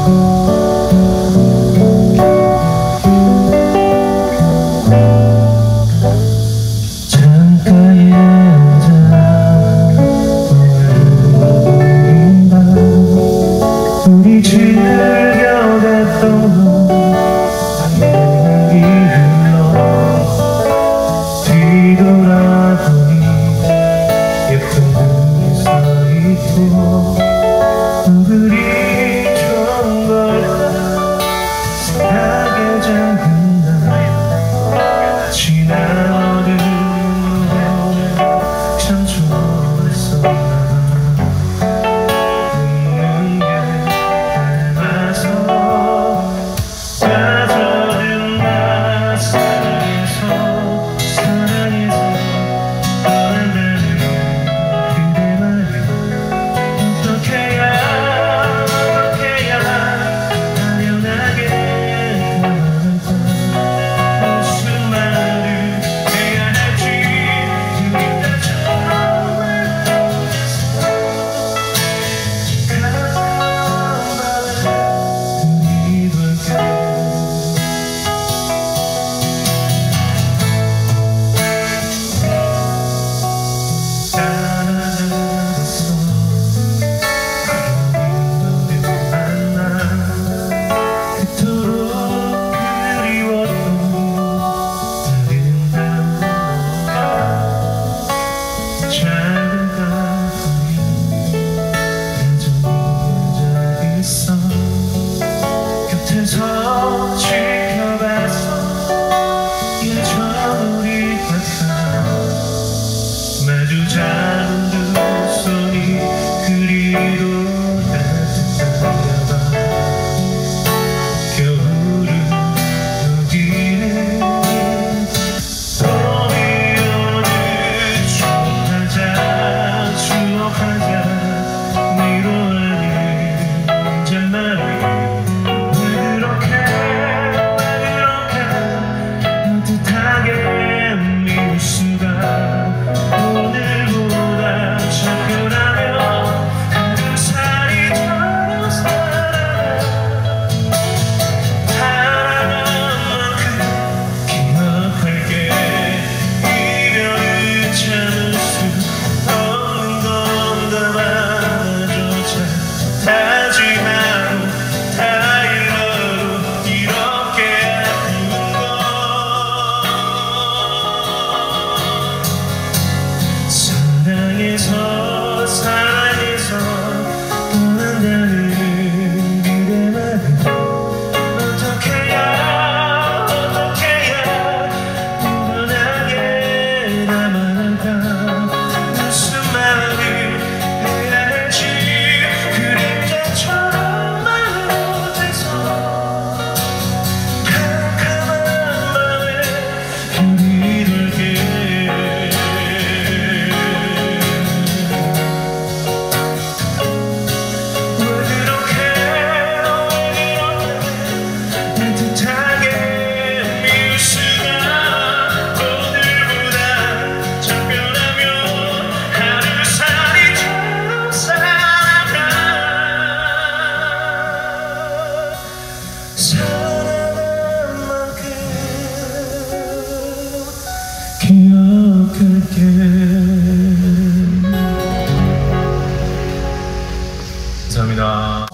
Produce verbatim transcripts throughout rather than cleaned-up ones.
감사합니다.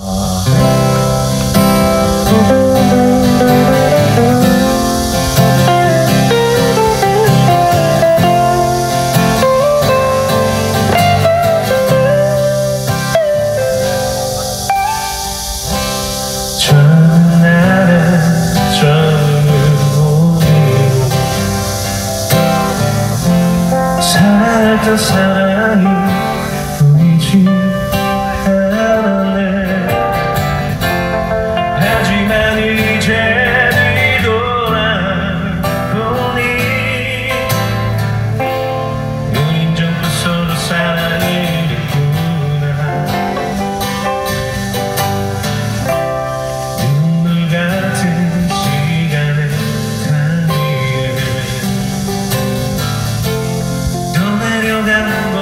살던 사랑이 보이지 않았네. 하지만 이제 뒤돌아보니 우린 전부 서로 사랑을 했구나. 눈물 같은 시간의 단위에 내려간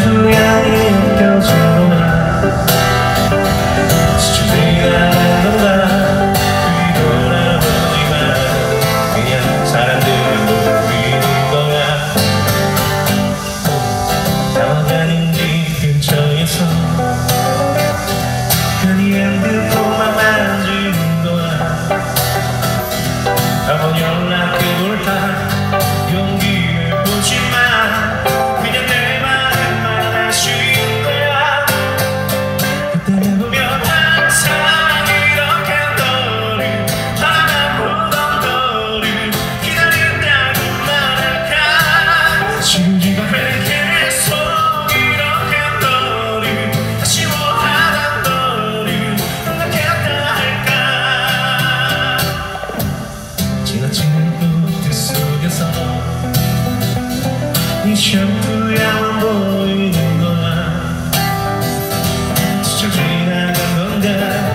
부양이 느껴지구나. 지치지가 않는 건가 뒤돌아보지만 그냥 사람들을 보이는 거야. 나와가는 길 근처에서 괜히 핸드폰만 만지는 거야. 한번 연락해볼까 용기를 보지만 그냥 내 말만 하시는 거야. 그때 보면 항상 이렇게 너를 바라보던 너를 기다린다고 말할까. 지금 지금 계속 이렇게 너를 아쉬워하던 너를 연락했다 할까. 지나친 꽃들 속에서 네 샴푸향만 보이는 거야. 스쳐 지나간 건가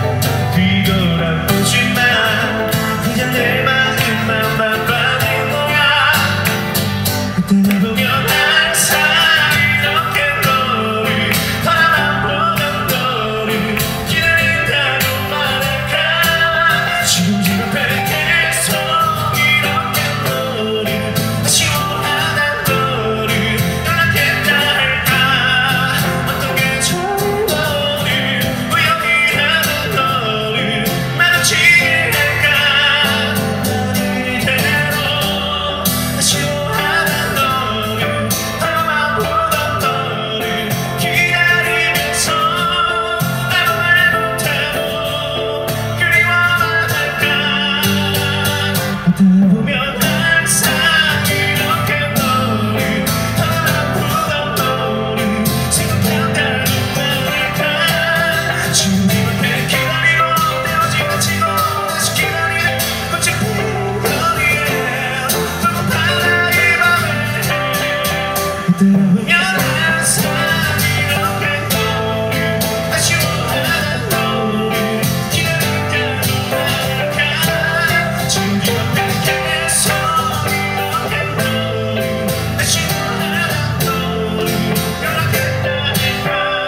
뒤돌아보지만 그냥 내 마음만 바라보는 거야. 그때 날 보면 항상 이렇게 너를 바라보던 너를 기다린다고 말할까. 지금 지금 계속 이렇게 너를 아쉬워하던 너를 연락했다 할까. 어떤 게 좋은 너를 우연히 하는 너를 마주치게 할까. 나는 이대로 아쉬워하는 너를 바라만 보던 너를 기다리면서 아무 말 못하고 그리워만 할까. 그때 보면 항상 이렇게 너를 바라만 보던 너를 생각한다고 말할까. 지금 이렇게 기다리고 헤어지고 치고 다시 기다리는 꽃이 피는 거리에 불고파라 이 밤에. 그때 보면 항상 이렇게 너를 아쉬워하는 너를 기다린다고 말할까. 지금 이렇게 계속 이렇게 너를 아쉬워하는 너를 연락했다 할까.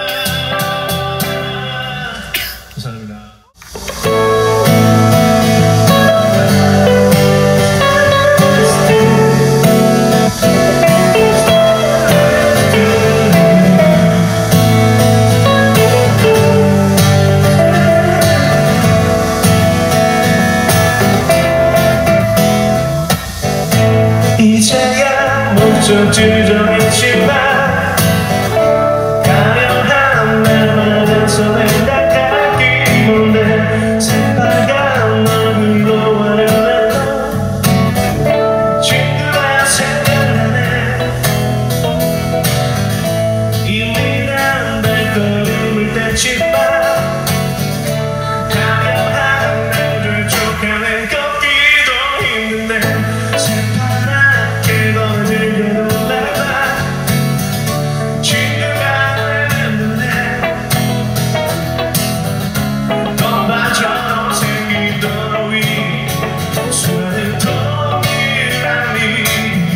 감사합니다. 이제야 목적지 정했지만 가려한 날마다 손에 닦아기 몰래 새빨간 얼굴로 화려했던 친구가 생각나네. 이미 난 발걸음을 뗐지만 가려한 날들 쫓아낸 걷기도 힘든데 새파랗게 거들게 놀라봐. 친구가 내 눈에 건반처럼 생긴 너 위 수많은 동일함이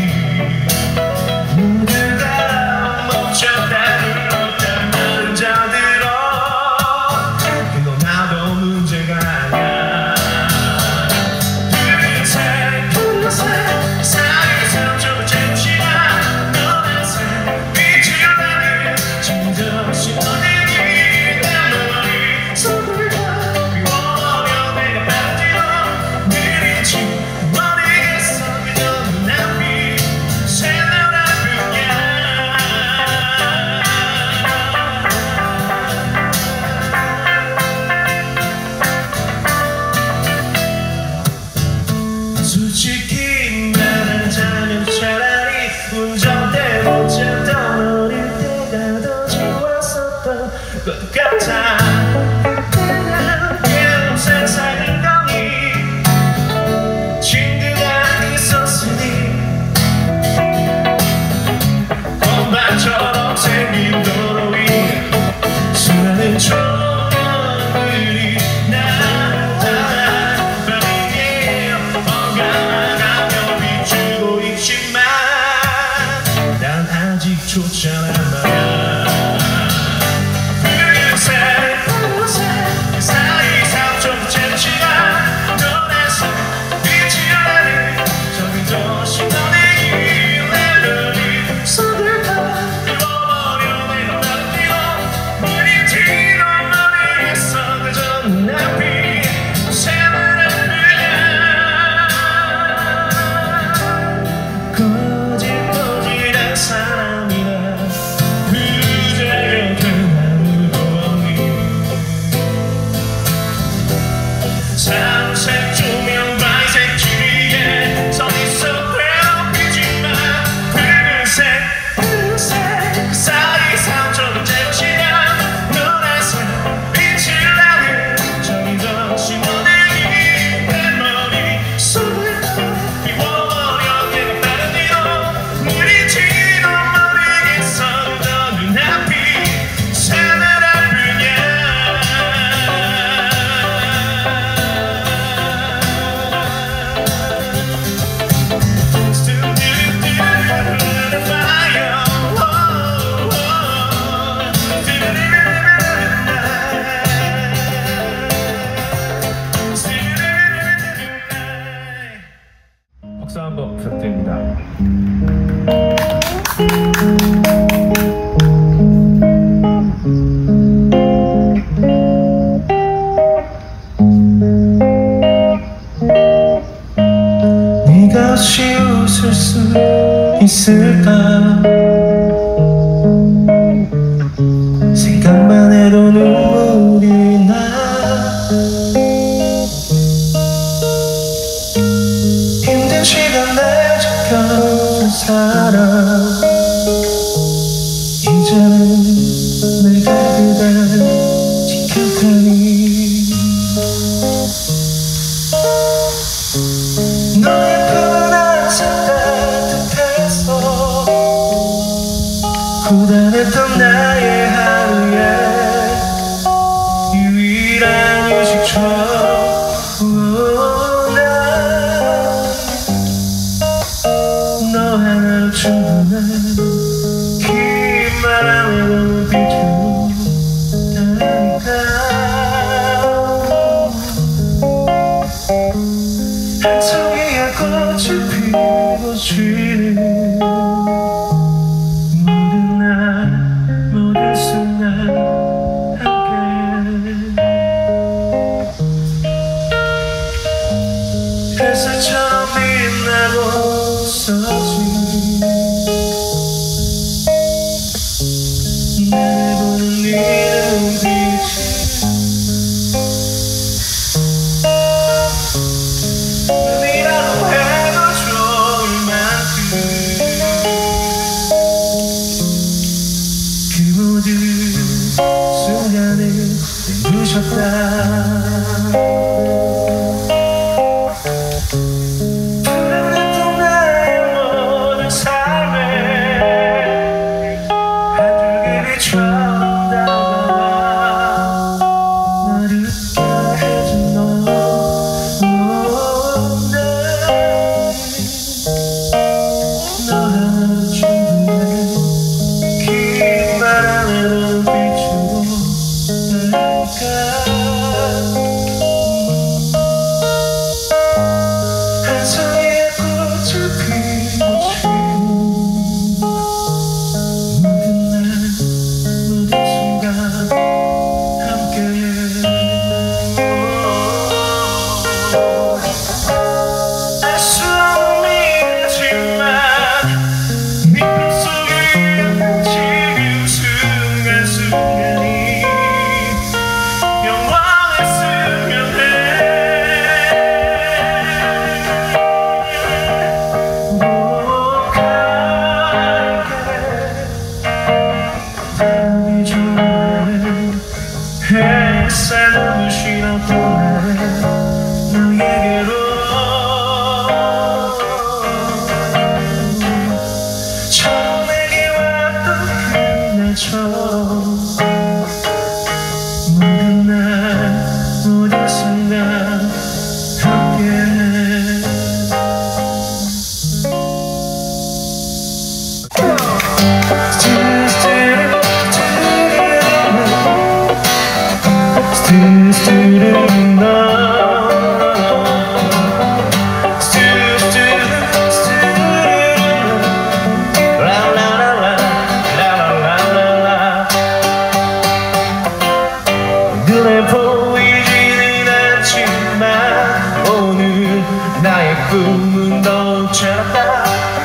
모두가 멈췄다 불렀다 말은 자들어. 너 나도 문제가 아니야. 둘셋 둘셋 사이에서 좀 잠시만 너만 살 미치려는 진정시 너네들이 내 머리 손을 다 비워버려. 내가 빠지러 느리지 모르겠어. 그저 눈앞이 새노랗군요. 솔직히 말하자면 차라리 운전대 못 잡던 어릴 때가 더 좋았었던 것 같아. 그때는 세상을 거니 친구가 있었으니 건반처럼 생긴 도로 위에 수많은 조명들이 나타나. 밤이에 건강하며 비추고 있지만 난 아직 좋잖아 말야. 내가 그댈 지킬 테니 너의 품은 항상 따뜻했어 고단했던 나의 하루에 유일한 휴식처럼 너 하나로 충분해 긴 바람에 눈빛으로 나니까 한 송이의 꽃이 피고 지는 모든 날 모든 순간 함께 햇살처럼 빛나고 있었지 나를 보는 네 눈빛이 눈이라고 해도 좋을 만큼 그 모든 순간을 눈부셨다 햇살 눈부시는 봄날에 너에게로 처음 내게 왔던 그날처럼 모든 날 모든 순간 함께해 Still, still in love. Still, still, still in love. La la la la, la la la la. 눈에 보이지는 않지만 오늘 나의 꿈은 더 차갑다.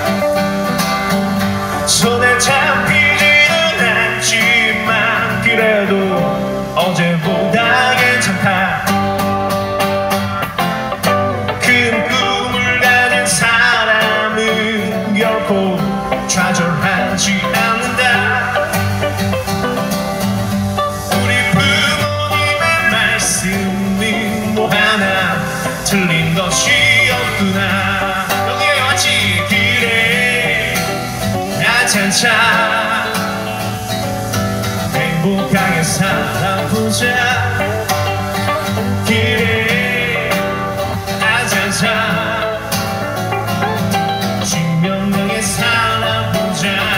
손에 잡히지는 않지만 그래도 어제보다 괜찮다. 큰 꿈을 가진 사람은 결코 좌절하지 않는다. 우리 부모님의 말씀은 뭐 하나 틀린 것이 없구나. 여기에 왔지. 그래 괜찮자. 행복하게 살아보자. 그래 앉아자. 신명나게 살아보자.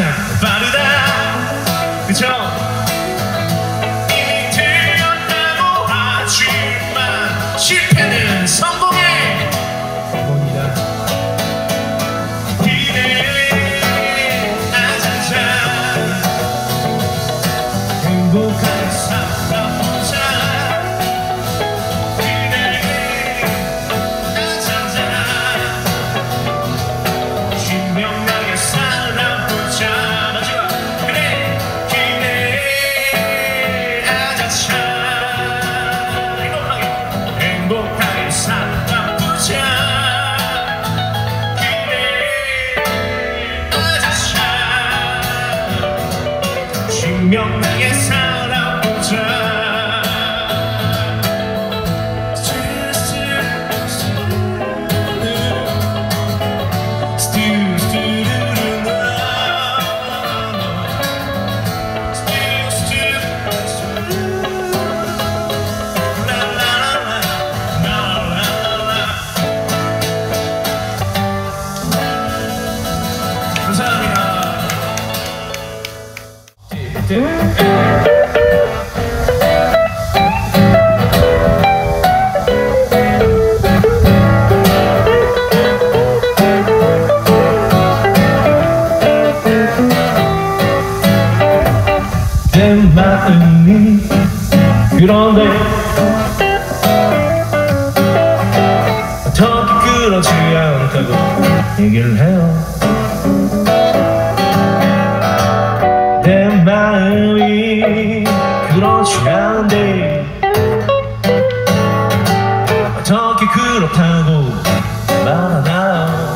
빠르다 그쵸? 이미 틀렸다고 하지만 실패는 성공의 원이다 기대하자자 행복하게 살아보자 기대하자자 신명나게 살아보자 마지막 그래 기대하자자 행복하게 행복하게 살아보자 기대하자자 신명나게 살아보자 내 마음이 그런데 어떻게 그렇지 않다고 얘기를 해요 내 마음이 그렇지 않은데 어떻게 그렇다고 말하나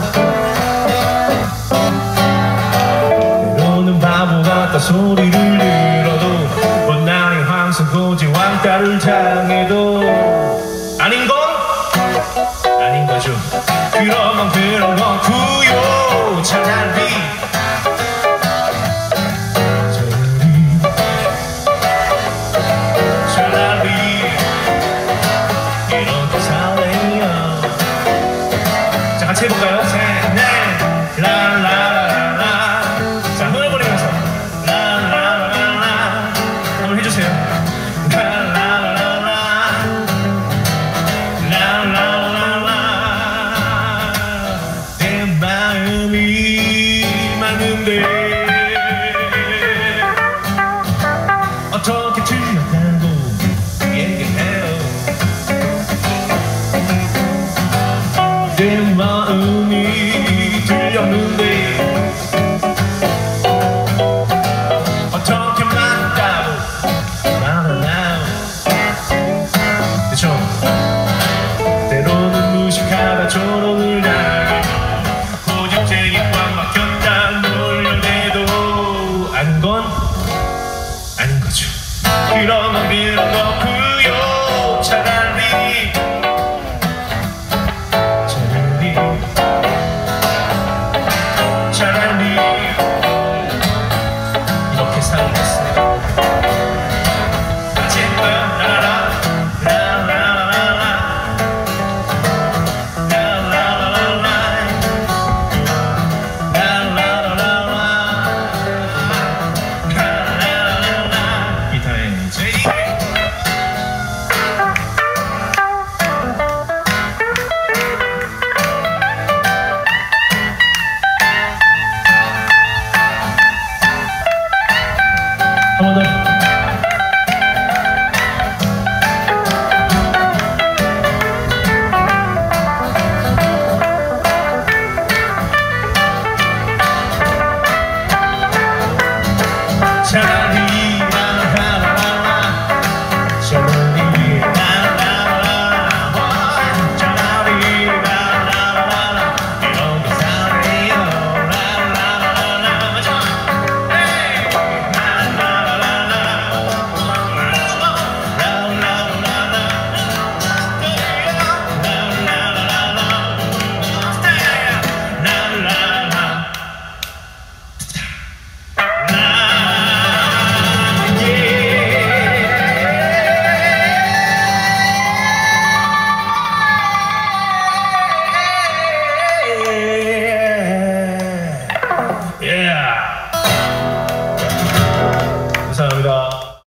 때로는 바보 같다 소리를 들어도 원나니 항상 고지 왕따를 당해도 아닌 건 아닌 거죠 그런 그런 거고요 차라리 차라리 이렇게 살래요 자 같이 해볼까요? 셋넷 라라라라 자 노래 부르면서 라라라라 한번 해주세요 라라라라 라라라라 내 마음이 많은데 어떻게 틀렸다고 얘기해요 내 마음이 들렸는데 어떻게 맞다고 말하나 그쵸? 때로는 무식하다 조롱을 당해 고집쟁이 꽉 막혔다 놀려대도 아닌 건 아닌 거죠 그러면 그런 거